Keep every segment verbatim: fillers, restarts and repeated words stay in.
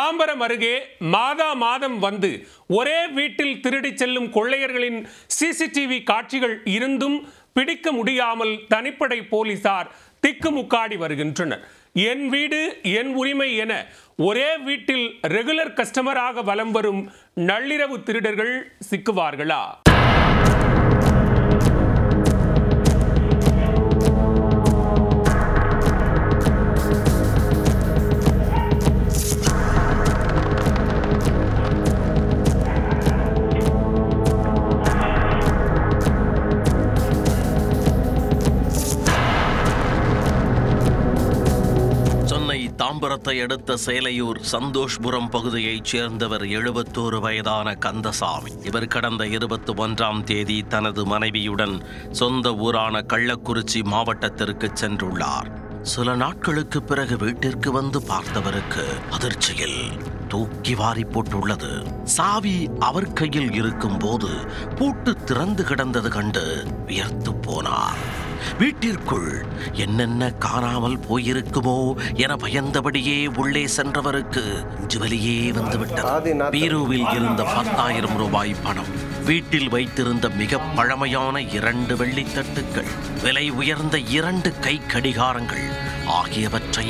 தாம்பரம் அருகே மாதா மாதம் வந்து ஒரே வீட்டில் திருடிச் செல்லும் கொள்ளையர்களின் சிசிடிவி காட்சிகள் இருந்தும் பிடிக்க முடியாமல் தனிப்படை போலீசார் திக்குமுக்காடி வருகின்றனர். என் வீடு என் உரிமை என ஒரே வீட்டில் ரெகுலர் கஸ்டமராக வலம் வரும் நள்ளிரவு திருடர்கள் சிக்குவார்களா? தாம்பரத்தை அடுத்த சேலையூர் சந்தோஷ்புரம் பகுதியைச் சேர்ந்தவர் எழுபத்தோரு வயதான கந்தசாமி. இவர் கடந்த இருபத்தி ஒன்றாம் தேதி தனது மனைவியுடன் சொந்த ஊரான கள்ளக்குறிச்சி மாவட்டத்திற்கு சென்றுள்ளார். சில நாட்களுக்கு பிறகு வீட்டிற்கு வந்து பார்த்தவருக்கு அதிர்ச்சியில் தூக்கி வாரி போட்டுள்ளது. சாவி அவர் கையில் இருக்கும் போது பூட்டு திறந்து கிடந்தது கண்டு வியர்த்து போனார். வீட்டிற்குள் என்னென்ன காணாமல் போயிருக்குமோ என பயந்தபடியே உள்ளே சென்றவருக்கு ஜுவலியே வந்துவிட்டது. பீரோவில் இருந்த பத்தாயிரம் ரூபாய் பணம், வீட்டில் வைத்திருந்த மிக பழமையான இரண்டு வெள்ளித்தட்டுக்கள், விலை உயர்ந்த இரண்டு கை கடிகாரங்கள் ஆகியவற்றை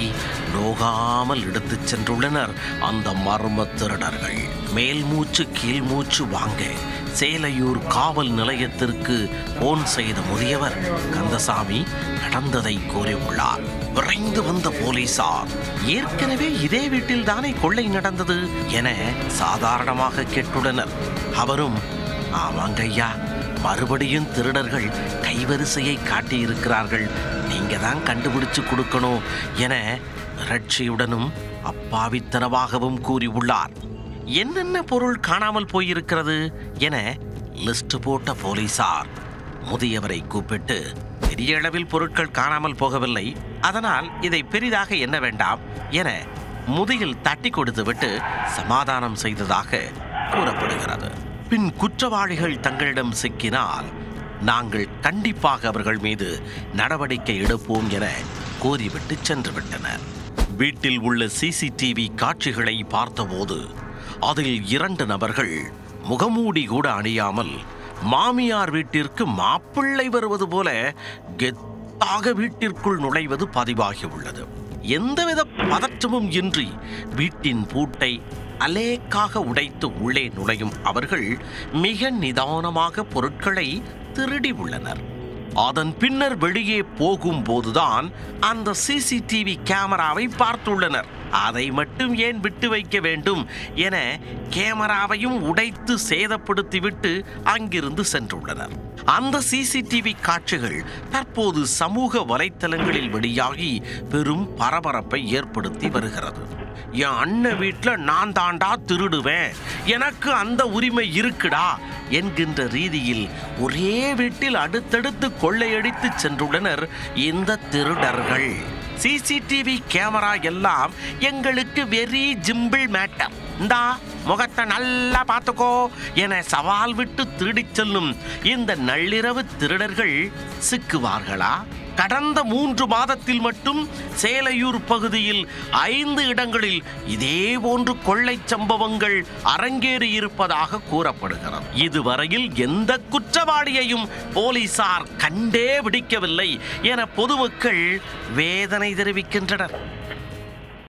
நோகாமல் எடுத்துச் சென்றுள்ளனர் அந்த மர்ம திருடர்கள். மேல் மூச்சு கீழ் மூச்சு வாங்க சேலையூர் காவல் நிலையத்திற்கு போன் செய்த முதியவர் கந்தசாமி நடந்ததை கூறியுள்ளார். விரைந்து வந்த போலீசார் ஏற்கனவே இதே வீட்டில் தானே கொள்ளை நடந்தது என சாதாரணமாக கேட்டுள்ளனர். அவரும் ஆமாங்க ஐயா, மறுபடியும் திருடர்கள் கைவரிசையை காட்டியிருக்கிறார்கள், நீங்க தான் கண்டுபிடிச்சு கொடுக்கணும் என மிரட்சியுடனும் அப்பாவித்தனமாகவும் கூறியுள்ளார். என்னென்ன பொருள் காணாமல் போயிருக்கிறது என லிஸ்ட் போட்ட போலீசார் முதியவரை கூப்பிட்டு, பெரிய அளவில் பொருட்கள் காணாமல் போகவில்லை, அதனால் இதை பெரிதாக எண்ண வேண்டாம் என முதுகில் தட்டி கொடுத்துவிட்டு சமாதானம் செய்ததாக கூறப்படுகிறது. பின் குற்றவாளிகள் தங்களிடம் சிக்கினால் நாங்கள் கண்டிப்பாக அவர்கள் மீது நடவடிக்கை எடுப்போம் என கூறிவிட்டு சென்று விட்டனர். வீட்டில் உள்ள சிசிடிவி காட்சிகளை பார்த்தபோது அதில் இரண்டு நபர்கள் முகமூடி கூட அணியாமல் மாமியார் வீட்டிற்கு மாப்பிள்ளை வருவது போல கெத்தாக வீட்டிற்குள் நுழைவது பதிவாகியுள்ளது. எந்தவித பதற்றமும் இன்றி வீட்டின் பூட்டை அலேக்காக உடைத்து உள்ளே நுழையும் அவர்கள் மிக நிதானமாக பொருட்களை திருடி உள்ளனர். அதன் பின்னர் வெளியே போகும் போதுதான் அந்த சிசிடிவி கேமராவை பார்த்துள்ளனர். அதை மட்டும் ஏன் விட்டு வைக்க வேண்டும் என கேமராவையும் உடைத்து சேதப்படுத்திவிட்டு அங்கிருந்து சென்றுள்ளனர். அந்த சிசிடிவி காட்சிகள் தற்போது சமூக வலைத்தளங்களில் வெளியாகி பெரும் பரபரப்பை ஏற்படுத்தி வருகிறது. என் அண்ணன் வீட்டில் நான் தாண்டா திருடுவேன், எனக்கு அந்த உரிமை இருக்குடா என்கின்ற ரீதியில் ஒரே வீட்டில் அடுத்தடுத்து கொள்ளையடித்து சென்றுள்ளனர் இந்த திருடர்கள். சிசிடிவி கேமரா எல்லாம் எங்களுக்கு வெரி ஜிம்பிள் மேட்டர், இந்தா முகத்தை நல்லா பார்த்துக்கோ என சவால் விட்டு திருடிச் செல்லும் இந்த நள்ளிரவு திருடர்கள் சிக்குவார்களா? கடந்த மூன்று மாதத்தில் மட்டும் சேலையூர் பகுதியில் ஐந்து இடங்களில் இதே போன்று கொள்ளை சம்பவங்கள் அரங்கேறி இருப்பதாக கூறப்படுகிறது. இதுவரையில் எந்த குற்றவாளியையும் போலீசார் கண்டே பிடிக்கவில்லை என பொதுமக்கள் வேதனை தெரிவிக்கின்றனர்.